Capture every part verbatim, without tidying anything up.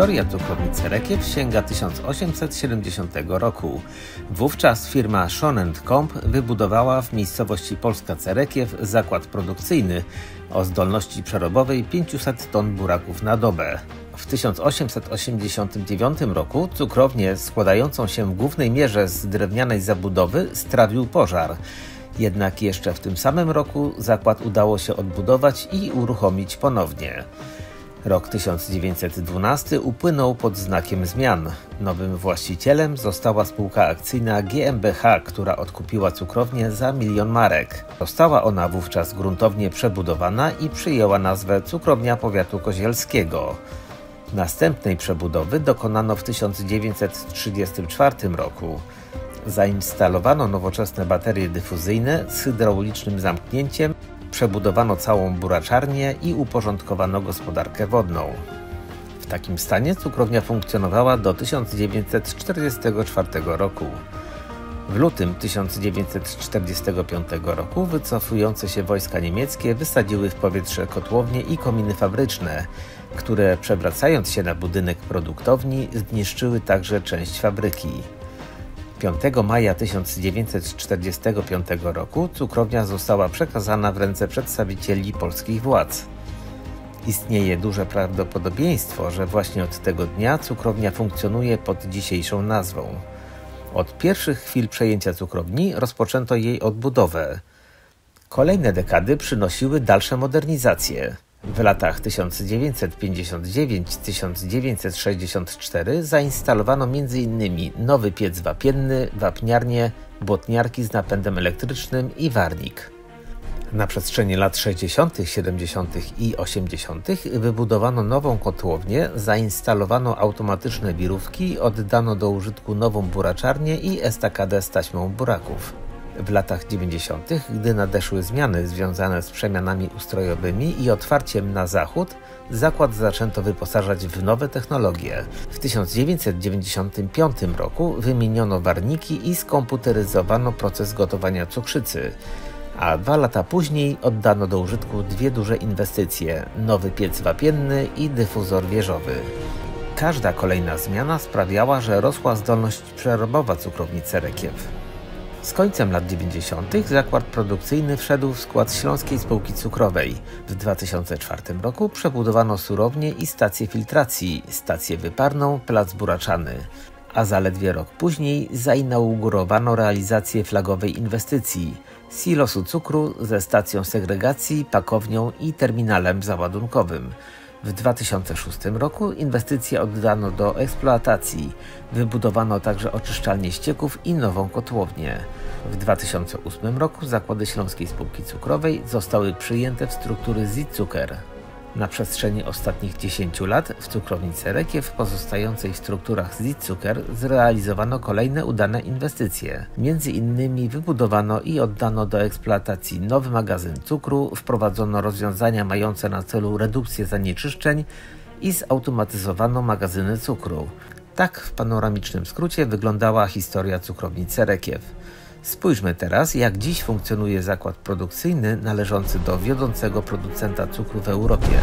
Historia cukrowni Cerekiew sięga tysiąc osiemset siedemdziesiątego roku. Wówczas firma Schon and Comp wybudowała w miejscowości Polska Cerekiew zakład produkcyjny o zdolności przerobowej pięćset ton buraków na dobę. W tysiąc osiemset osiemdziesiątym dziewiątym roku cukrownię składającą się w głównej mierze z drewnianej zabudowy strawił pożar. Jednak jeszcze w tym samym roku zakład udało się odbudować i uruchomić ponownie. Rok tysiąc dziewięćset dwunasty upłynął pod znakiem zmian. Nowym właścicielem została spółka akcyjna G m B H, która odkupiła cukrownię za milion marek. Została ona wówczas gruntownie przebudowana i przyjęła nazwę Cukrownia Powiatu Kozielskiego. Następnej przebudowy dokonano w tysiąc dziewięćset trzydziestym czwartym roku. Zainstalowano nowoczesne baterie dyfuzyjne z hydraulicznym zamknięciem, przebudowano całą buraczarnię i uporządkowano gospodarkę wodną. W takim stanie cukrownia funkcjonowała do tysiąc dziewięćset czterdziestego czwartego roku. W lutym tysiąc dziewięćset czterdziestego piątego roku wycofujące się wojska niemieckie wysadziły w powietrze kotłownie i kominy fabryczne, które przewracając się na budynek produktowni zniszczyły także część fabryki. piątego maja tysiąc dziewięćset czterdziestego piątego roku cukrownia została przekazana w ręce przedstawicieli polskich władz. Istnieje duże prawdopodobieństwo, że właśnie od tego dnia cukrownia funkcjonuje pod dzisiejszą nazwą. Od pierwszych chwil przejęcia cukrowni rozpoczęto jej odbudowę. Kolejne dekady przynosiły dalsze modernizacje. W latach tysiąc dziewięćset pięćdziesiątym dziewiątym do tysiąc dziewięćset sześćdziesiątego czwartego zainstalowano między innymi nowy piec wapienny, wapniarnię, błotniarki z napędem elektrycznym i warnik. Na przestrzeni lat sześćdziesiątych, siedemdziesiątych i osiemdziesiątych wybudowano nową kotłownię, zainstalowano automatyczne wirówki, oddano do użytku nową buraczarnię i estakadę z taśmą buraków. W latach dziewięćdziesiątych, gdy nadeszły zmiany związane z przemianami ustrojowymi i otwarciem na zachód, zakład zaczęto wyposażać w nowe technologie. W tysiąc dziewięćset dziewięćdziesiątym piątym roku wymieniono warniki i skomputeryzowano proces gotowania cukrzycy, a dwa lata później oddano do użytku dwie duże inwestycje – nowy piec wapienny i dyfuzor wieżowy. Każda kolejna zmiana sprawiała, że rosła zdolność przerobowa cukrowni Cerekiew. Z końcem lat dziewięćdziesiątych zakład produkcyjny wszedł w skład Śląskiej Spółki Cukrowej. W dwa tysiące czwartym roku przebudowano surownię i stację filtracji, stację wyparną, plac buraczany. A zaledwie rok później zainaugurowano realizację flagowej inwestycji – silosu cukru ze stacją segregacji, pakownią i terminalem załadunkowym. W dwa tysiące szóstym roku inwestycje oddano do eksploatacji. Wybudowano także oczyszczalnię ścieków i nową kotłownię. W dwa tysiące ósmym roku zakłady Śląskiej Spółki Cukrowej zostały przyjęte w struktury Zit-Cuker. Na przestrzeni ostatnich dziesięciu lat w cukrowni Cerekiew pozostającej w strukturach Zit-Cuker zrealizowano kolejne udane inwestycje. Między innymi wybudowano i oddano do eksploatacji nowy magazyn cukru, wprowadzono rozwiązania mające na celu redukcję zanieczyszczeń i zautomatyzowano magazyny cukru. Tak w panoramicznym skrócie wyglądała historia cukrowni Cerekiew. Spójrzmy teraz, jak dziś funkcjonuje zakład produkcyjny należący do wiodącego producenta cukru w Europie.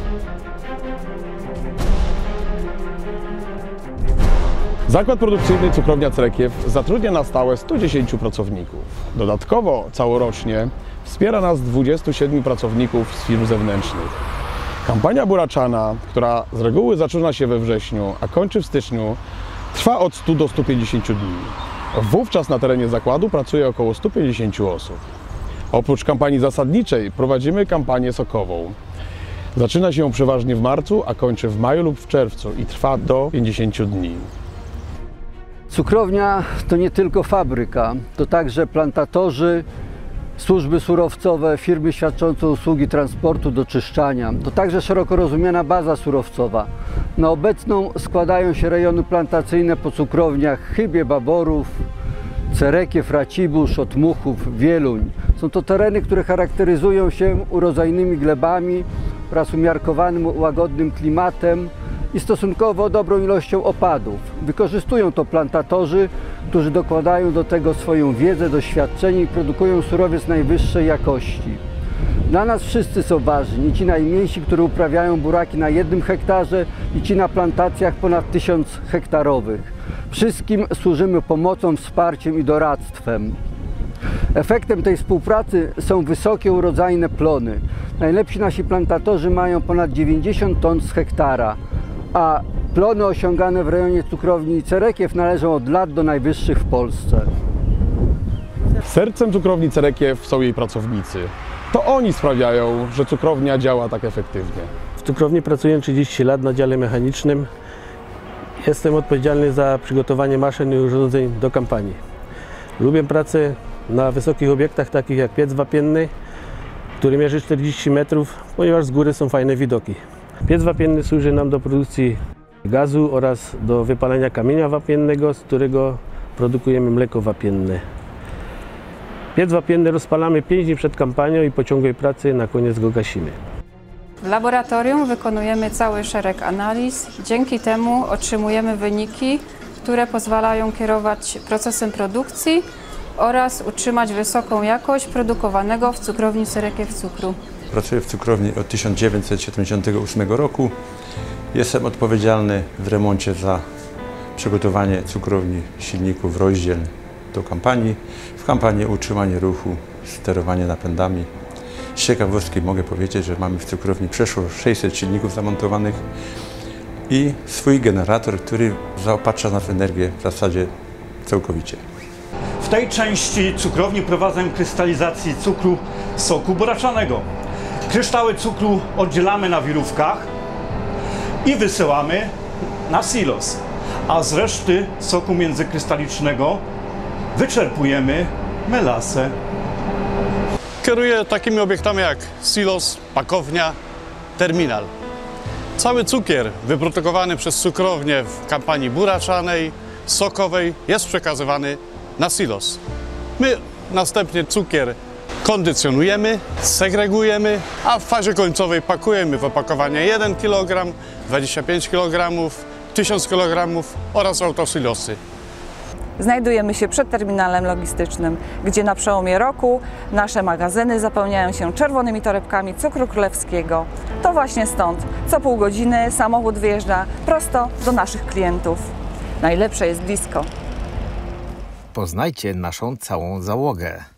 Zakład produkcyjny Cukrownia Cerekiew zatrudnia na stałe stu dziesięciu pracowników. Dodatkowo całorocznie wspiera nas dwudziestu siedmiu pracowników z firm zewnętrznych. Kampania buraczana, która z reguły zaczyna się we wrześniu, a kończy w styczniu, trwa od stu do stu pięćdziesięciu dni. Wówczas na terenie zakładu pracuje około stu pięćdziesięciu osób. Oprócz kampanii zasadniczej prowadzimy kampanię sokową. Zaczyna się przeważnie w marcu, a kończy w maju lub w czerwcu i trwa do pięćdziesięciu dni. Cukrownia to nie tylko fabryka, to także plantatorzy, służby surowcowe, firmy świadczące usługi transportu do czyszczania. To także szeroko rozumiana baza surowcowa. Na obecną składają się rejony plantacyjne po cukrowniach Chybie, Baborów, Cerekiew, Racibórz, Otmuchów, Wieluń. Są to tereny, które charakteryzują się urodzajnymi glebami oraz umiarkowanym, łagodnym klimatem i stosunkowo dobrą ilością opadów. Wykorzystują to plantatorzy, którzy dokładają do tego swoją wiedzę, doświadczenie i produkują surowiec najwyższej jakości. Dla nas wszyscy są ważni, i ci najmniejsi, którzy uprawiają buraki na jednym hektarze, i ci na plantacjach ponad tysiąc hektarowych. Wszystkim służymy pomocą, wsparciem i doradztwem. Efektem tej współpracy są wysokie, urodzajne plony. Najlepsi nasi plantatorzy mają ponad dziewięćdziesiąt ton z hektara, a plony osiągane w rejonie cukrowni Cerekiew należą od lat do najwyższych w Polsce. Sercem cukrowni Cerekiew są jej pracownicy. To oni sprawiają, że cukrownia działa tak efektywnie. W cukrowni pracuję trzydzieści lat na dziale mechanicznym. Jestem odpowiedzialny za przygotowanie maszyn i urządzeń do kampanii. Lubię pracę na wysokich obiektach, takich jak piec wapienny, który mierzy czterdzieści metrów, ponieważ z góry są fajne widoki. Piec wapienny służy nam do produkcji gazu oraz do wypalania kamienia wapiennego, z którego produkujemy mleko wapienne. Piec wapienny rozpalamy pięć dni przed kampanią i po ciągłej pracy na koniec go gasimy. W laboratorium wykonujemy cały szereg analiz. Dzięki temu otrzymujemy wyniki, które pozwalają kierować procesem produkcji oraz utrzymać wysoką jakość produkowanego w cukrowni Cerekiew cukru. Pracuję w cukrowni od tysiąc dziewięćset siedemdziesiątego ósmego roku. Jestem odpowiedzialny w remoncie za przygotowanie cukrowni silników rozdziel do kampanii. W kampanii utrzymanie ruchu, sterowanie napędami. Z ciekawostki mogę powiedzieć, że mamy w cukrowni przeszło sześćset silników zamontowanych i swój generator, który zaopatrza nas w energię w zasadzie całkowicie. W tej części cukrowni prowadzę krystalizację cukru soku buraczanego. Kryształy cukru oddzielamy na wirówkach i wysyłamy na silos, a z reszty soku międzykrystalicznego wyczerpujemy melasę. Kieruję takimi obiektami jak silos, pakownia, terminal. Cały cukier wyprodukowany przez cukrownię w kampanii buraczanej, sokowej jest przekazywany na silos. My następnie cukier kondycjonujemy, segregujemy, a w fazie końcowej pakujemy w opakowanie jeden kilogram, dwadzieścia pięć kilogramów, tysiąc kilogramów oraz autosilosy. Znajdujemy się przed terminalem logistycznym, gdzie na przełomie roku nasze magazyny zapełniają się czerwonymi torebkami cukru królewskiego. To właśnie stąd co pół godziny samochód wyjeżdża prosto do naszych klientów. Najlepsze jest blisko. Poznajcie naszą całą załogę.